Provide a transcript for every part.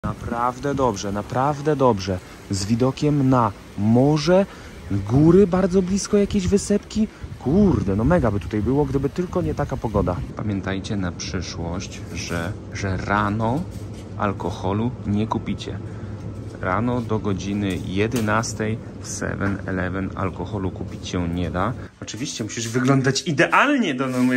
naprawdę dobrze. Z widokiem na morze, góry bardzo blisko, jakieś wysepki. Kurde, no mega by tutaj było, gdyby tylko nie taka pogoda. Pamiętajcie na przyszłość, że rano alkoholu nie kupicie. Rano do godziny 11 w 7-Eleven alkoholu kupić się nie da. Oczywiście musisz wyglądać idealnie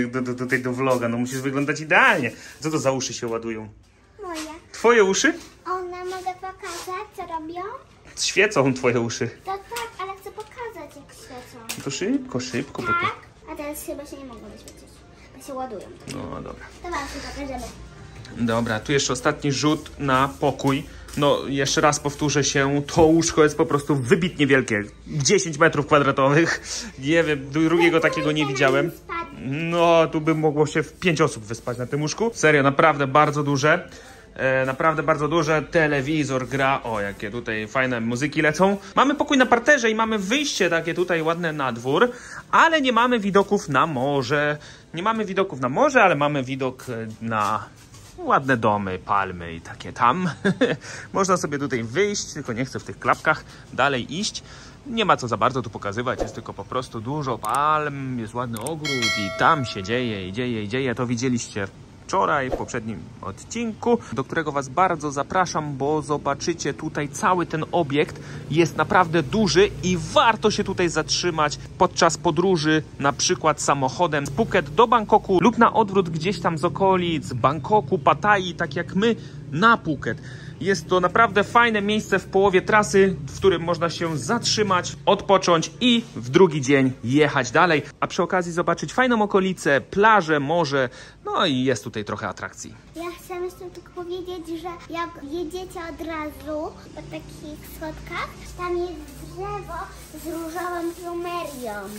do vloga, no musisz wyglądać idealnie. Co to za uszy się ładują? Moje. Twoje uszy? One mogę pokazać, co robią? Świecą twoje uszy. To tak, ale chcę pokazać, jak świecą. To szybko. Tak? A teraz chyba się nie mogą wyświecić, bo się ładują. No dobra. To właśnie pokażemy. Dobra, tu jeszcze ostatni rzut na pokój. No, jeszcze raz powtórzę się, to łóżko jest po prostu wybitnie wielkie. 10 metrów kwadratowych. Nie wiem, drugiego takiego nie widziałem. No, tu by mogło się 5 osób wyspać na tym łóżku. Serio, naprawdę bardzo duże. Naprawdę bardzo duże. Telewizor gra. O, jakie tutaj fajne muzyki lecą. Mamy pokój na parterze i mamy wyjście takie tutaj ładne na dwór, ale nie mamy widoków na morze. Nie mamy widoków na morze, ale mamy widok na ładne domy, palmy i takie tam. Można sobie tutaj wyjść, tylko nie chcę w tych klapkach dalej iść. Nie ma co za bardzo tu pokazywać, jest tylko po prostu dużo palm, jest ładny ogród i tam się dzieje. To widzieliście wczoraj w poprzednim odcinku, do którego was bardzo zapraszam, bo zobaczycie tutaj cały ten obiekt jest naprawdę duży i warto się tutaj zatrzymać podczas podróży, na przykład samochodem z Phuket do Bangkoku lub na odwrót gdzieś tam z okolic Bangkoku, Pattayyi, tak jak my na Phuket. Jest to naprawdę fajne miejsce w połowie trasy, w którym można się zatrzymać, odpocząć i w drugi dzień jechać dalej. A przy okazji zobaczyć fajną okolicę, plażę, morze, no i jest tutaj trochę atrakcji. Ja chciałam jeszcze tylko powiedzieć, że jak jedziecie od razu po takich schodkach, tam jest drzewo z różową plumerią.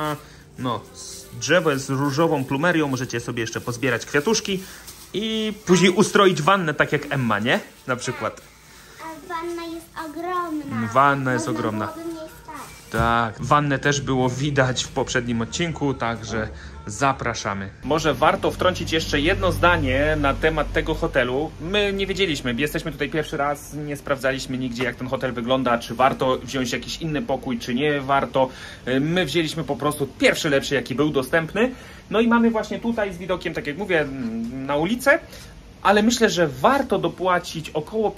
No, drzewo jest z różową plumerią, możecie sobie jeszcze pozbierać kwiatuszki i później ustroić wannę tak jak Emma, nie? Na przykład. A wanna jest ogromna. Wanna jest ogromna. Można byłoby w niej spać. Tak, wannę też było widać w poprzednim odcinku, także zapraszamy. Może warto wtrącić jeszcze jedno zdanie na temat tego hotelu. My nie wiedzieliśmy, jesteśmy tutaj pierwszy raz, nie sprawdzaliśmy nigdzie, jak ten hotel wygląda, czy warto wziąć jakiś inny pokój, czy nie warto. My wzięliśmy po prostu pierwszy lepszy, jaki był dostępny. No i mamy właśnie tutaj z widokiem, tak jak mówię, na ulicę. Ale myślę, że warto dopłacić około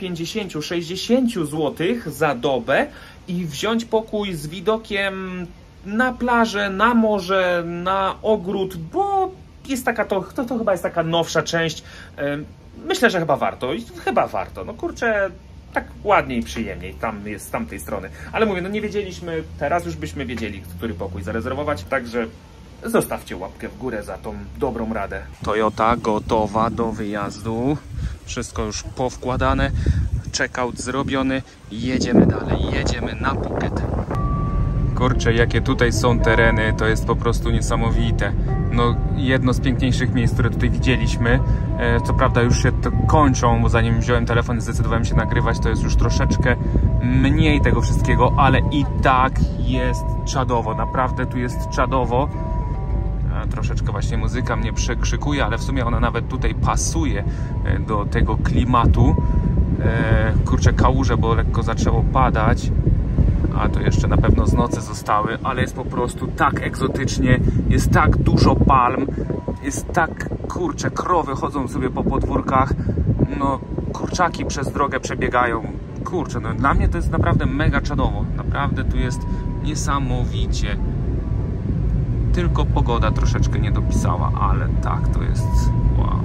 50-60 zł za dobę i wziąć pokój z widokiem na plażę, na morze, na ogród, bo jest taka to chyba jest taka nowsza część. Myślę, że chyba warto. No kurczę, tak ładniej, przyjemniej tam jest z tamtej strony. Ale mówię, no nie wiedzieliśmy, teraz już byśmy wiedzieli, który pokój zarezerwować, także zostawcie łapkę w górę za tą dobrą radę. Toyota gotowa do wyjazdu. Wszystko już powkładane. Checkout zrobiony. Jedziemy dalej. Jedziemy na Phuket. Kurczę, jakie tutaj są tereny. To jest po prostu niesamowite. No, jedno z piękniejszych miejsc, które tutaj widzieliśmy. Co prawda już się to kończą, bo zanim wziąłem telefon i zdecydowałem się nagrywać, to jest już troszeczkę mniej tego wszystkiego, ale i tak jest czadowo. Naprawdę tu jest czadowo. Troszeczkę właśnie muzyka mnie przekrzykuje, ale w sumie ona nawet tutaj pasuje do tego klimatu. Kurczę, kałuże, bo lekko zaczęło padać, a to jeszcze na pewno z nocy zostały, ale jest po prostu tak egzotycznie, jest tak dużo palm, jest tak, kurczę, krowy chodzą sobie po podwórkach, no kurczaki przez drogę przebiegają. Kurczę, no dla mnie to jest naprawdę mega czadowo, naprawdę tu jest niesamowicie. Tylko pogoda troszeczkę nie dopisała, ale tak, to jest wow.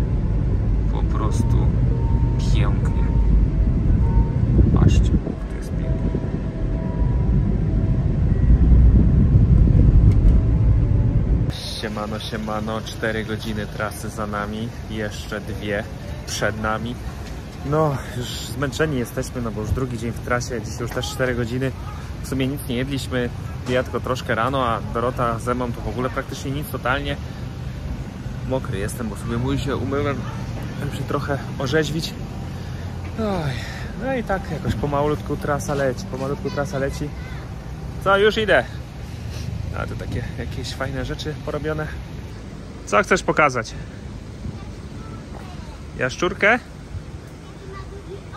Po prostu pięknie. Patrzcie, to jest pięknie. Siemano, 4 godziny trasy za nami, jeszcze 2 przed nami. No, już zmęczeni jesteśmy, no bo już drugi dzień w trasie, dzisiaj już też 4 godziny. W sumie nic nie jedliśmy, ja tylko troszkę rano, a Dorota ze mną to w ogóle praktycznie nic, totalnie. Mokry jestem, bo sobie się umyłem, żeby się trochę orzeźwić. Oj, no i tak jakoś pomalutku trasa leci. Co, już idę. A to takie jakieś fajne rzeczy porobione. Co chcesz pokazać? Jaszczurkę?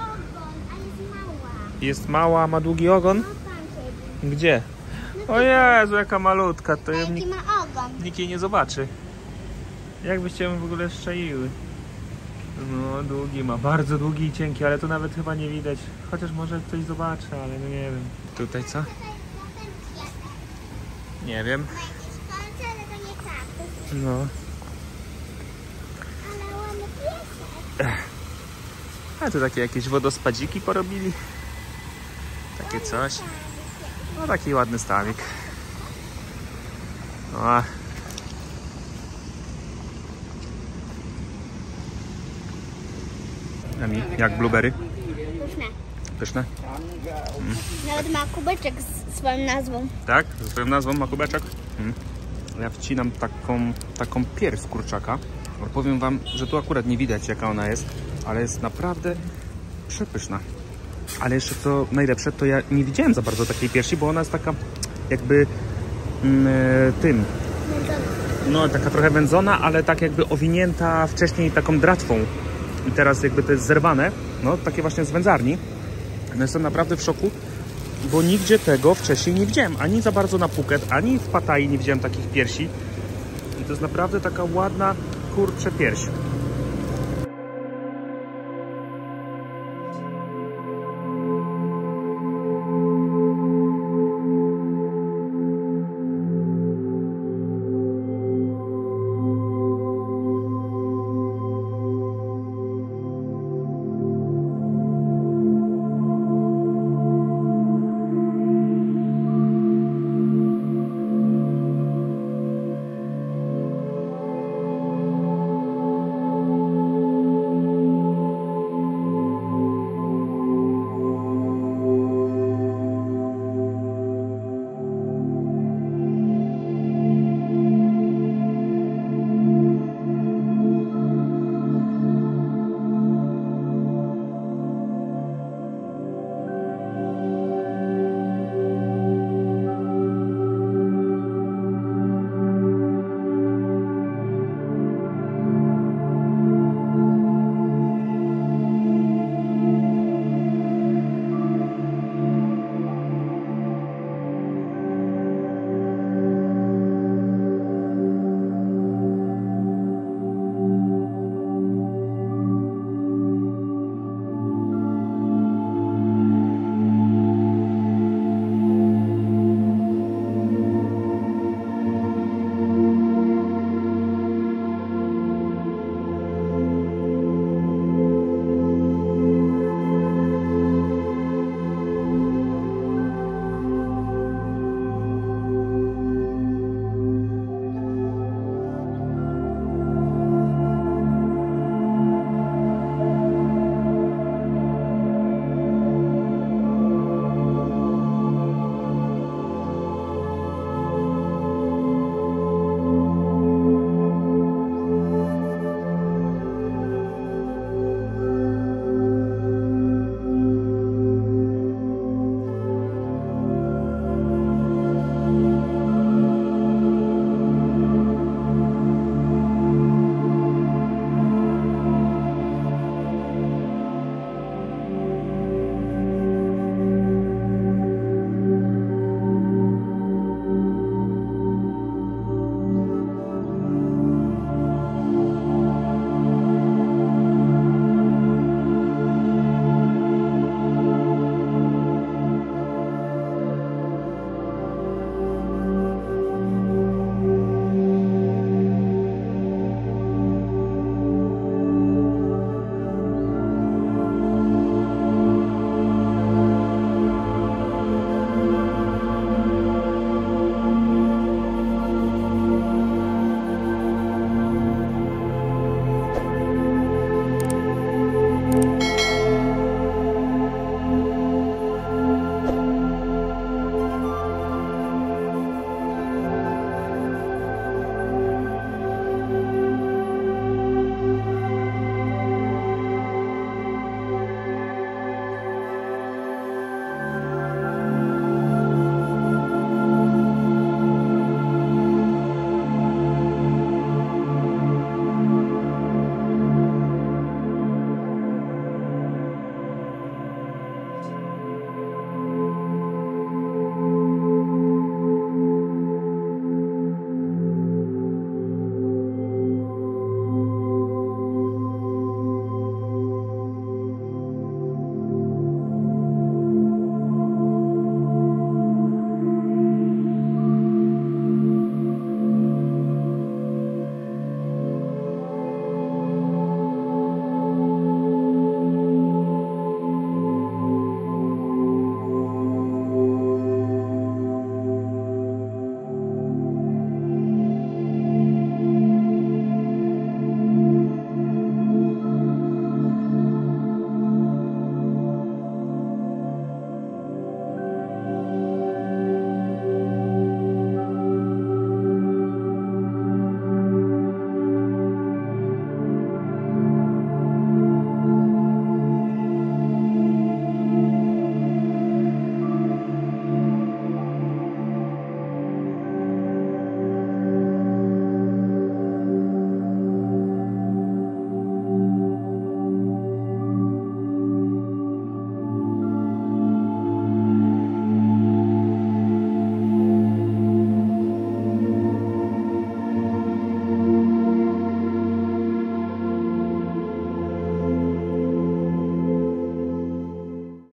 Jest mała, ma długi ogon? No tam siedzi. Gdzie? O Jezu, jaka malutka, to ją Jaki ma ogon. nikt jej nie zobaczy. Jakbyście ją w ogóle szczaiły. No, długi ma, bardzo długi i cienki, ale to nawet chyba nie widać. Chociaż może ktoś zobaczy, ale no nie wiem. Tutaj co? Nie wiem. Ma jakieś końce, ale to nie tak. No. Ale ładny piesek. A tu takie jakieś wodospadziki porobili. Takie coś. No taki ładny stawik. O. Emi, jak blueberry? Pyszne. Pyszne? Nawet ma kubeczek z swoją nazwą. Tak? Ze swoją nazwą ma kubeczek? Ja wcinam taką pierś z kurczaka. Powiem wam, że tu akurat nie widać jaka ona jest, ale jest naprawdę przepyszna. Ale jeszcze co najlepsze, to ja nie widziałem za bardzo takiej piersi, bo ona jest taka jakby no taka trochę wędzona, ale tak jakby owinięta wcześniej taką dratwą. I teraz jakby to jest zerwane, no takie właśnie z wędzarni. No jestem naprawdę w szoku, bo nigdzie tego wcześniej nie widziałem. Ani za bardzo na Phuket, ani w Pattayie nie widziałem takich piersi. I to jest naprawdę taka ładna, kurcze pierś.